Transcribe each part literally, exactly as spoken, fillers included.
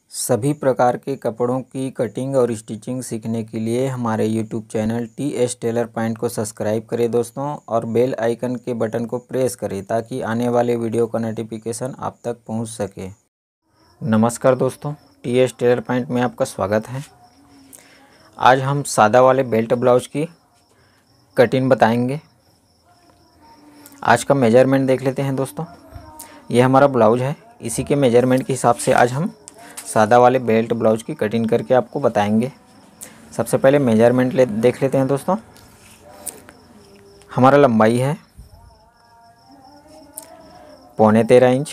सभी प्रकार के कपड़ों की कटिंग और स्टिचिंग सीखने के लिए हमारे YouTube channel T S tailor point को सब्सक्राइब करें दोस्तों, और बेल आइकन के बटन को प्रेस करें ताकि आने वाले वीडियो का नोटिफिकेशन आप तक पहुंच सके। नमस्कार दोस्तों, टी एस टेलर पॉइंट में आपका स्वागत है। आज हम सादा वाले बेल्ट ब्लाउज की कटिंग बताएंगे। आज का मेजरमेंट देख लेते हैं दोस्तों। ये हमारा ब्लाउज है, इसी के मेजरमेंट के हिसाब से आज हम सादा वाले बेल्ट ब्लाउज की कटिंग करके आपको बताएंगे। सबसे पहले मेजरमेंट ले देख लेते हैं दोस्तों। हमारा लंबाई है पौने तेरह इंच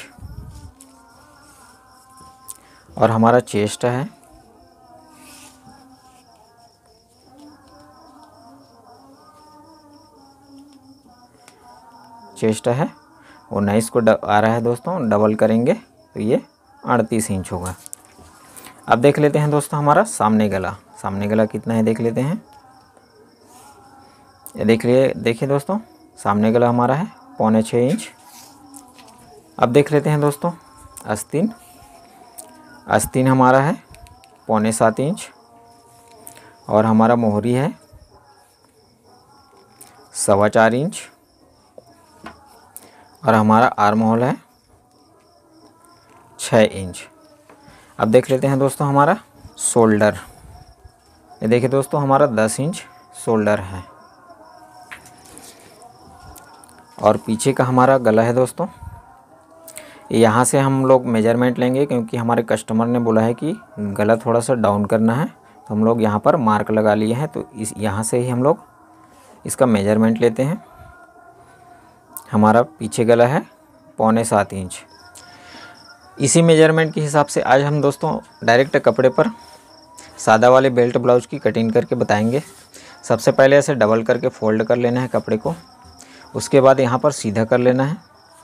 और हमारा चेस्ट है चेस्ट है उन्नीस को आ रहा है दोस्तों। डबल करेंगे तो ये अड़तीस इंच होगा। अब देख लेते हैं दोस्तों हमारा सामने गला। सामने गला कितना है देख लेते हैं। ये देख लिए देखिए दोस्तों, सामने गला हमारा है पौने छः इंच। अब देख लेते हैं दोस्तों आस्तीन। आस्तीन हमारा है पौने सात इंच और हमारा मोहरी है सवा चार इंच और हमारा आर्म होल है छः इंच। अब देख लेते हैं दोस्तों हमारा शोल्डर। ये देखिए दोस्तों हमारा दस इंच शोल्डर है और पीछे का हमारा गला है दोस्तों। यहाँ से हम लोग मेजरमेंट लेंगे क्योंकि हमारे कस्टमर ने बोला है कि गला थोड़ा सा डाउन करना है, तो हम लोग यहाँ पर मार्क लगा लिए हैं। तो इस यहाँ से ही हम लोग इसका मेजरमेंट लेते हैं। हमारा पीछे गला है पौने सात इंच। इसी मेजरमेंट के हिसाब से आज हम दोस्तों डायरेक्ट कपड़े पर सादा वाले बेल्ट ब्लाउज की कटिंग करके बताएंगे। सबसे पहले ऐसे डबल करके फोल्ड कर लेना है कपड़े को, उसके बाद यहाँ पर सीधा कर लेना है।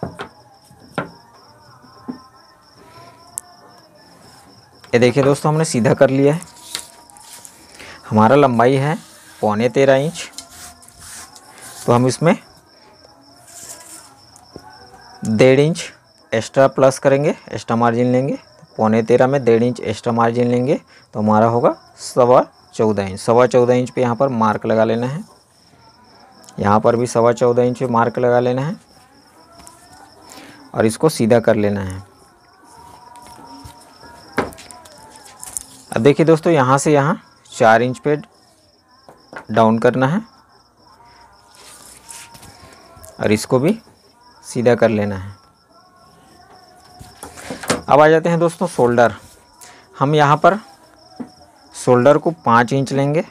ये देखिए दोस्तों हमने सीधा कर लिया है। हमारा लंबाई है पौने तेरह इंच, तो हम इसमें डेढ़ इंच एक्स्ट्रा प्लस करेंगे, एक्स्ट्रा मार्जिन लेंगे। पौने तेरह में डेढ़ इंच एक्स्ट्रा मार्जिन लेंगे तो हमारा होगा सवा चौदह इंच। सवा चौदह इंच पे यहाँ पर मार्क लगा लेना है। यहाँ पर भी सवा चौदह इंच पे मार्क लगा लेना है और इसको सीधा कर लेना है। अब देखिए दोस्तों यहाँ से यहाँ चार इंच पे डाउन करना है और इसको भी सीधा कर लेना है। अब आ जाते हैं दोस्तों शोल्डर। हम यहाँ पर शोल्डर को पाँच इंच लेंगे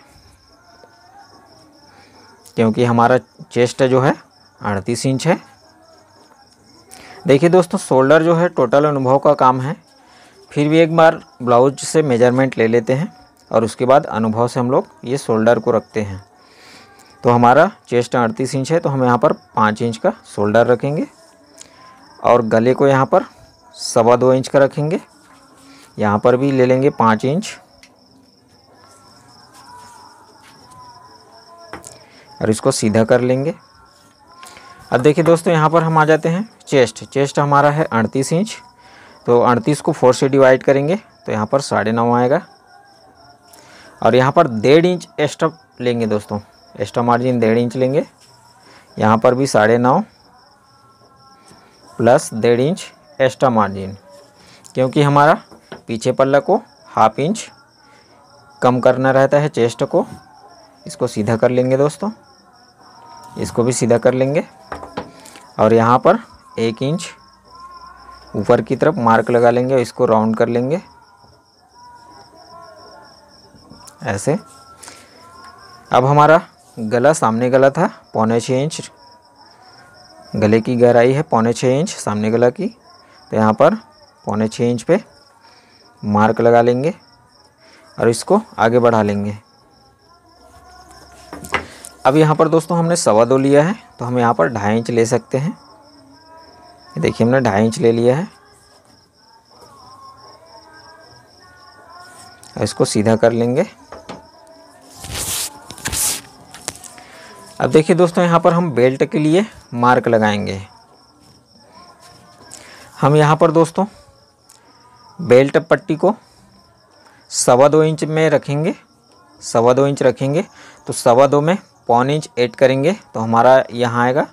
क्योंकि हमारा चेस्ट जो है अड़तीस इंच है। देखिए दोस्तों शोल्डर जो है टोटल अनुभव का काम है, फिर भी एक बार ब्लाउज से मेजरमेंट ले लेते हैं और उसके बाद अनुभव से हम लोग ये शोल्डर को रखते हैं। तो हमारा चेस्ट अड़तीस इंच है, तो हम यहाँ पर पाँच इंच का शोल्डर रखेंगे और गले को यहाँ पर सवा दो इंच का रखेंगे। यहाँ पर भी ले लेंगे पाँच इंच और इसको सीधा कर लेंगे। अब देखिए दोस्तों यहाँ पर हम आ जाते हैं चेस्ट। चेस्ट हमारा है अड़तीस इंच, तो अड़तीस को फोर से डिवाइड करेंगे तो यहाँ पर साढ़े नौ आएगा और यहाँ पर डेढ़ इंच एक्स्ट्रा लेंगे दोस्तों। एक्स्ट्रा मार्जिन डेढ़ इंच लेंगे। यहाँ पर भी साढ़े नौ प्लस डेढ़ इंच एक्स्ट्रा मार्जिन, क्योंकि हमारा पीछे पल्ला को हाफ इंच कम करना रहता है चेस्ट को। इसको सीधा कर लेंगे दोस्तों, इसको भी सीधा कर लेंगे और यहाँ पर एक इंच ऊपर की तरफ मार्क लगा लेंगे और इसको राउंड कर लेंगे ऐसे। अब हमारा गला, सामने गला था पौने छः इंच, गले की गहराई है पौने छः इंच सामने गला की, तो यहाँ पर पौने छः इंच पे मार्क लगा लेंगे और इसको आगे बढ़ा लेंगे। अब यहाँ पर दोस्तों हमने सवा दो लिया है, तो हम यहाँ पर ढाई इंच ले सकते हैं। देखिए हमने ढाई इंच ले लिया है और इसको सीधा कर लेंगे। अब देखिए दोस्तों यहाँ पर हम बेल्ट के लिए मार्क लगाएंगे। हम यहाँ पर दोस्तों बेल्ट पट्टी को सवा दो इंच में रखेंगे, सवा दो इंच रखेंगे तो सवा दो में पौन इंच ऐड करेंगे तो हमारा यहाँ आएगा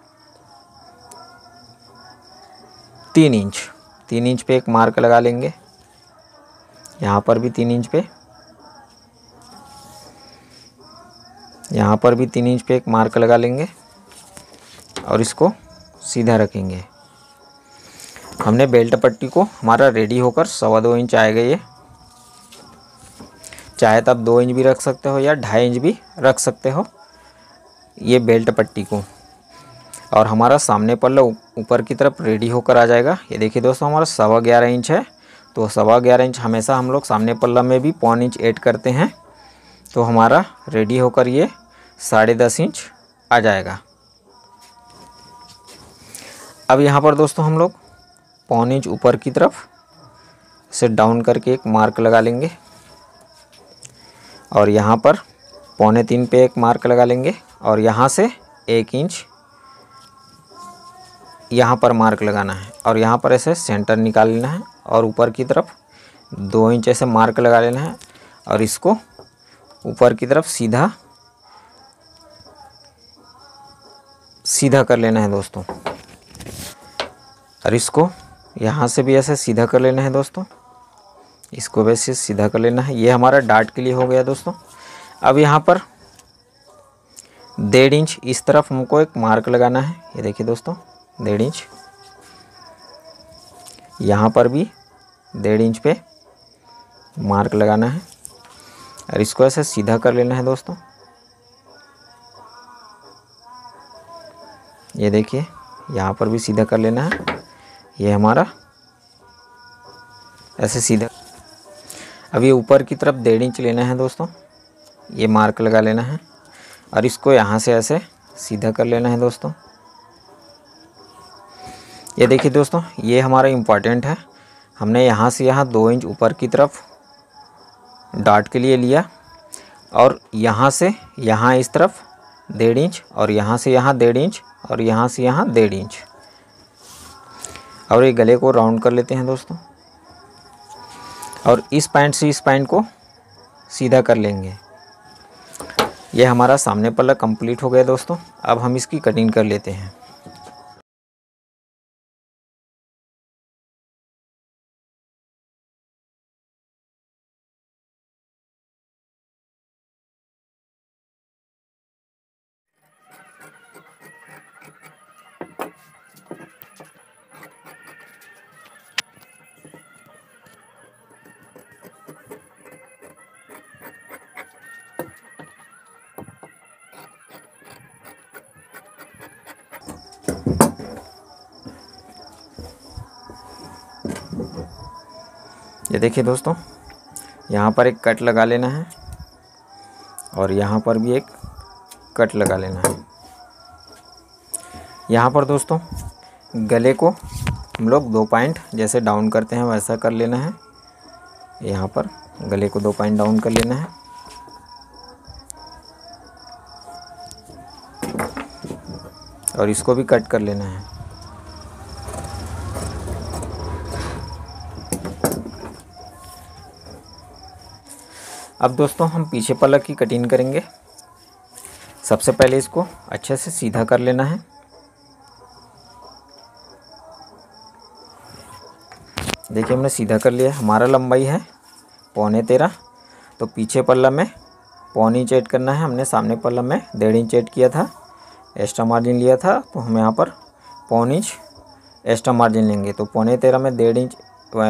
तीन इंच। तीन इंच पे एक मार्क लगा लेंगे, यहाँ पर भी तीन इंच पे, यहाँ पर भी तीन इंच पे एक मार्क लगा लेंगे और इसको सीधा रखेंगे। हमने बेल्ट पट्टी को हमारा रेडी होकर सवा दो इंच आएगा ये। चाहे तो आप दो इंच भी रख सकते हो या ढाई इंच भी रख सकते हो ये बेल्ट पट्टी को। और हमारा सामने पल्ला ऊपर की तरफ रेडी होकर आ जाएगा। ये देखिए दोस्तों हमारा सवा ग्यारह इंच है, तो सवा ग्यारह इंच हमेशा हम लोग सामने पल्ला में भी पौन इंच ऐड करते हैं, तो हमारा रेडी होकर ये साढ़े दस इंच आ जाएगा। अब यहाँ पर दोस्तों हम लोग पौन इंच ऊपर की तरफ से डाउन करके एक मार्क लगा लेंगे और यहाँ पर पौने तीन पे एक मार्क लगा लेंगे और यहाँ से एक इंच यहाँ पर मार्क लगाना है और यहाँ पर ऐसे सेंटर निकाल लेना है और ऊपर की तरफ दो इंच ऐसे मार्क लगा लेना है और इसको ऊपर की तरफ सीधा सीधा कर लेना है दोस्तों। और इसको यहाँ से भी ऐसे सीधा कर लेना है दोस्तों, इसको वैसे सीधा कर लेना है। ये हमारा डार्ट के लिए हो गया दोस्तों। अब यहाँ पर डेढ़ इंच इस तरफ हमको एक मार्क लगाना है। ये देखिए दोस्तों डेढ़ इंच, यहाँ पर भी डेढ़ इंच पे मार्क लगाना है और इसको ऐसे सीधा कर लेना है दोस्तों। ये देखिए यहाँ पर भी सीधा कर लेना है, ये हमारा ऐसे सीधा। अब ये ऊपर की तरफ डेढ़ इंच लेना है दोस्तों, ये मार्क लगा लेना है और इसको यहाँ से ऐसे सीधा कर लेना है दोस्तों। ये देखिए दोस्तों ये हमारा इम्पॉर्टेंट है। हमने यहाँ से यहाँ दो इंच ऊपर की तरफ डार्ट के लिए लिया और यहाँ से यहाँ इस तरफ डेढ़ इंच और यहाँ से यहाँ डेढ़ इंच और यहाँ से यहाँ डेढ़ इंच। और ये गले को राउंड कर लेते हैं दोस्तों और इस पॉइंट से इस पॉइंट को सीधा कर लेंगे। ये हमारा सामने पल्ला कंप्लीट हो गया दोस्तों। अब हम इसकी कटिंग कर लेते हैं। ये देखिए दोस्तों यहाँ पर एक कट लगा लेना है और यहाँ पर भी एक कट लगा लेना है। यहाँ पर दोस्तों गले को हम लोग दो पॉइंट जैसे डाउन करते हैं वैसा कर लेना है। यहाँ पर गले को दो पॉइंट डाउन कर लेना है और इसको भी कट कर लेना है। अब दोस्तों हम पीछे पल्ला की कटिंग करेंगे। सबसे पहले इसको अच्छे से सीधा कर लेना है। देखिए हमने सीधा कर लिया। हमारा लंबाई है पौने तेरह, तो पीछे पल्ला में पौन इंच ऐड करना है। हमने सामने पल्ला में डेढ़ इंच ऐड किया था, एक्स्ट्रा मार्जिन लिया था, तो हम यहाँ पर पौन इंच एक्स्ट्रा मार्जिन लेंगे। तो पौने तेरह में डेढ़ इंच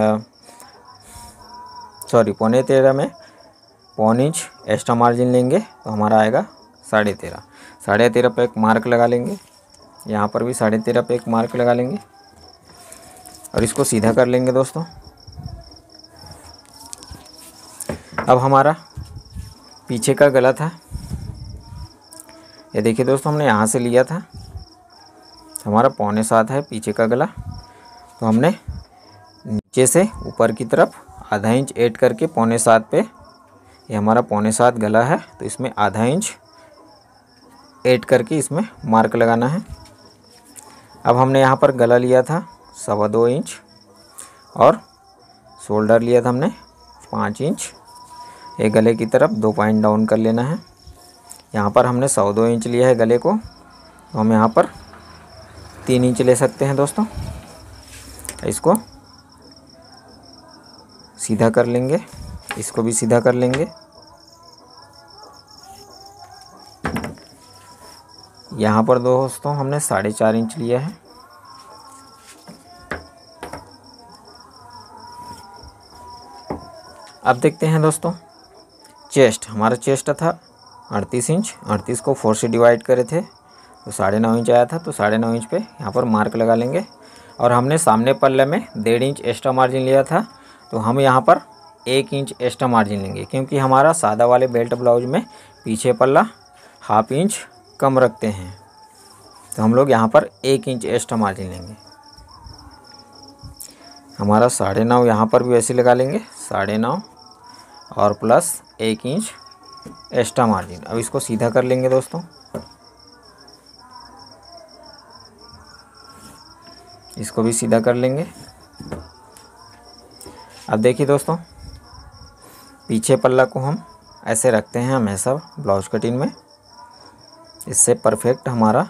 सॉरी पौने तेरह में पौन इंच एक्स्ट्रा मार्जिन लेंगे तो हमारा आएगा साढ़े तेरह। साढ़े तेरह पे एक मार्क लगा लेंगे, यहाँ पर भी साढ़े तेरह पे एक मार्क लगा लेंगे और इसको सीधा कर लेंगे दोस्तों। अब हमारा पीछे का गला था, ये देखिए दोस्तों हमने यहाँ से लिया था, हमारा पौने सात है पीछे का गला, तो हमने नीचे से ऊपर की तरफ आधा इंच ऐड करके पौने सात पे, ये हमारा पौने सात गला है तो इसमें आधा इंच ऐड करके इसमें मार्क लगाना है। अब हमने यहाँ पर गला लिया था सवा दो इंच और शोल्डर लिया था हमने पाँच इंच एक गले की तरफ दो पॉइंट डाउन कर लेना है। यहाँ पर हमने सौ दो इंच लिया है गले को, तो हम यहाँ पर तीन इंच ले सकते हैं दोस्तों। इसको सीधा कर लेंगे, इसको भी सीधा कर लेंगे। यहाँ पर दोस्तों हमने साढ़े चार इंच लिया है। अब देखते हैं दोस्तों, चेस्ट, हमारा चेस्ट था अड़तीस इंच, अड़तीस को फोर से डिवाइड करे थे तो साढ़े नौ इंच आया था, तो साढ़े नौ इंच पे यहाँ पर मार्क लगा लेंगे। और हमने सामने पल्ले में डेढ़ इंच एक्स्ट्रा मार्जिन लिया था, तो हम यहाँ पर एक इंच एक्स्ट्रा मार्जिन लेंगे, क्योंकि हमारा सादा वाले बेल्ट ब्लाउज में पीछे पल्ला हाफ इंच कम रखते हैं, तो हम लोग यहाँ पर एक इंच एक्स्ट्रा मार्जिन लेंगे। हमारा साढ़े नौ यहाँ पर भी वैसे लगा लेंगे, साढ़े नौ और प्लस एक इंच एक्स्ट्रा मार्जिन। अब इसको सीधा कर लेंगे दोस्तों। इसको भी सीधा कर लेंगे। अब देखिए दोस्तों, पीछे पल्ला को हम ऐसे रखते हैं हमेशा ब्लाउज कटिंग में, इससे परफेक्ट हमारा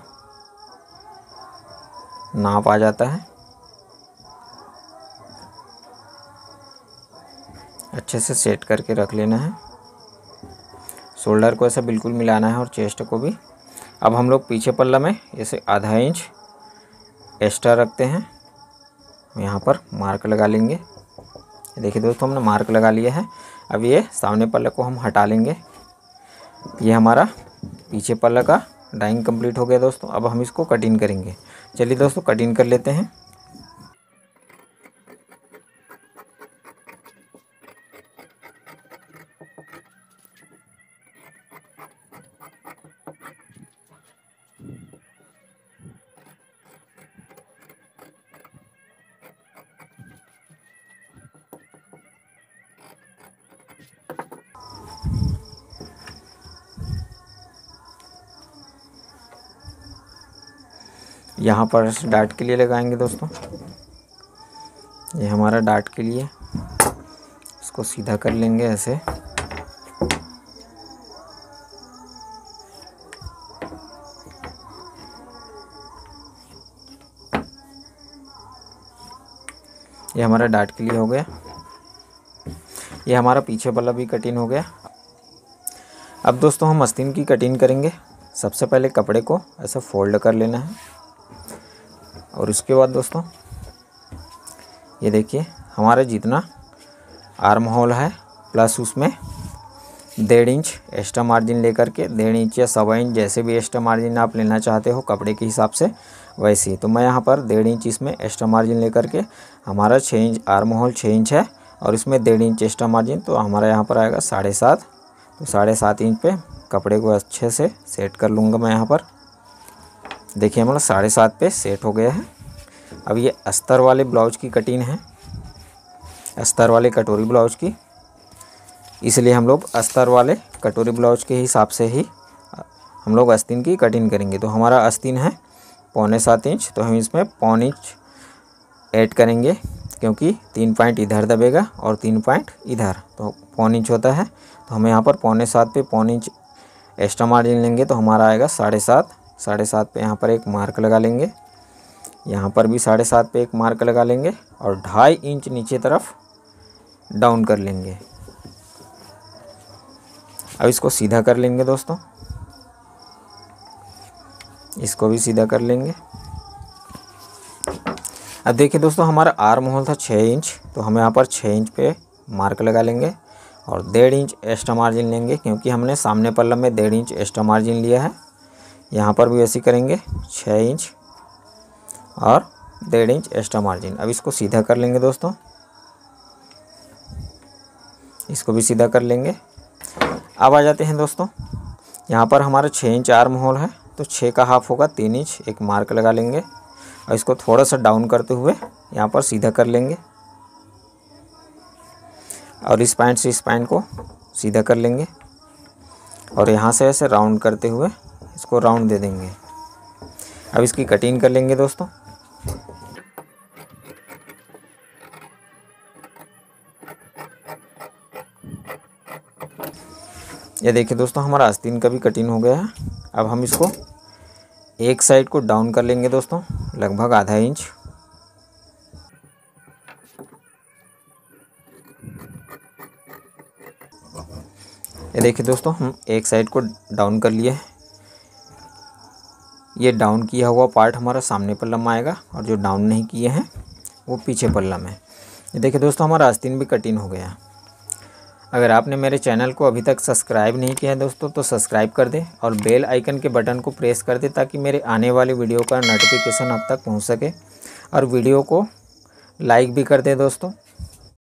नाप आ जाता है। अच्छे से सेट करके रख लेना है। शोल्डर को ऐसे बिल्कुल मिलाना है और चेस्ट को भी। अब हम लोग पीछे पल्ला में ऐसे आधा इंच एक्स्ट्रा रखते हैं, यहाँ पर मार्क लगा लेंगे। देखिए दोस्तों, हमने मार्क लगा लिया है। अब ये सामने पल्ले को हम हटा लेंगे। ये हमारा पीछे पल्ला का डाइंग कंप्लीट हो गया दोस्तों। अब हम इसको कटिंग करेंगे। चलिए दोस्तों, कटिंग कर लेते हैं। यहाँ पर डाट के लिए लगाएंगे दोस्तों, ये हमारा डाट के लिए। इसको सीधा कर लेंगे ऐसे। ये हमारा डाट के लिए हो गया। ये हमारा पीछे वाला भी कटिंग हो गया। अब दोस्तों हम आस्तीन की कटिंग करेंगे। सबसे पहले कपड़े को ऐसे फोल्ड कर लेना है, और उसके बाद दोस्तों ये देखिए, हमारा जितना आर्म होल है प्लस उसमें डेढ़ इंच एक्स्ट्रा मार्जिन लेकर के, डेढ़ इंच या सवा इंच जैसे भी एक्स्ट्रा मार्जिन आप लेना चाहते हो कपड़े के हिसाब से वैसे ही। तो मैं यहाँ पर डेढ़ इंच इसमें एक्स्ट्रा मार्जिन लेकर के, हमारा छः इंच आर्म होल छः इंच है और इसमें डेढ़ इंच एक्स्ट्रा मार्जिन, तो हमारा यहाँ पर आएगा साढ़े सात। तो साढ़े सात इंच पे कपड़े को अच्छे से सेट कर लूँगा मैं यहाँ पर। देखिए हमारा साढ़े सात पे सेट हो गया है। अब ये अस्तर वाले ब्लाउज की कटिंग है, अस्तर वाले कटोरी ब्लाउज की, इसलिए हम लोग अस्तर वाले कटोरी ब्लाउज के हिसाब से ही हम लोग आस्तीन की कटिंग करेंगे। तो हमारा आस्तीन है पौने सात इंच, तो हम इसमें पौन इंच ऐड करेंगे, क्योंकि तीन पॉइंट इधर दबेगा और तीन पॉइंट इधर, तो पौन इंच होता है। तो हम यहाँ पर पौने सात पे पौन इंच एक्स्ट्रा मार्जिन लेंगे, तो हमारा आएगा साढ़े सात। साढ़े सात पे यहाँ पर एक मार्क लगा लेंगे, यहाँ पर भी साढ़े सात पे एक मार्क लगा लेंगे और ढाई इंच नीचे तरफ डाउन कर लेंगे। अब इसको सीधा कर लेंगे दोस्तों, इसको भी सीधा कर लेंगे। अब देखिए दोस्तों, हमारा आर्म होल था छः इंच, तो हम यहाँ पर छः इंच पे मार्क लगा लेंगे और डेढ़ इंच एक्स्ट्रा मार्जिन लेंगे, क्योंकि हमने सामने पल्ला में डेढ़ इंच एक्स्ट्रा मार्जिन लिया है। यहाँ पर भी ऐसे करेंगे, छः इंच और डेढ़ इंच एक्स्ट्रा मार्जिन। अब इसको सीधा कर लेंगे दोस्तों, इसको भी सीधा कर लेंगे। अब आ जाते हैं दोस्तों, यहाँ पर हमारा छः इंच आर्म होल है, तो छः का हाफ होगा तीन इंच, एक मार्क लगा लेंगे और इसको थोड़ा सा डाउन करते हुए यहाँ पर सीधा कर लेंगे और इस पॉइंट से इस पॉइंट को सीधा कर लेंगे और यहाँ से ऐसे राउंड करते हुए इसको राउंड दे देंगे। अब इसकी कटिंग कर लेंगे दोस्तों। ये देखिए दोस्तों हमारा आस्तीन का भी कटिंग हो गया है। अब हम इसको एक साइड को डाउन कर लेंगे दोस्तों, लगभग आधा इंच। ये देखिए दोस्तों हम एक साइड को डाउन कर लिए। ये डाउन किया हुआ पार्ट हमारा सामने पल्ला में आएगा और जो डाउन नहीं किए हैं वो पीछे पल्ला में। ये देखिए दोस्तों हमारा आस्तीन भी कटिंग हो गया। अगर आपने मेरे चैनल को अभी तक सब्सक्राइब नहीं किया है दोस्तों तो सब्सक्राइब कर दें और बेल आइकन के बटन को प्रेस कर दें ताकि मेरे आने वाली वीडियो का नोटिफिकेशन आप तक पहुंच सके। और वीडियो को लाइक भी कर दें दोस्तों।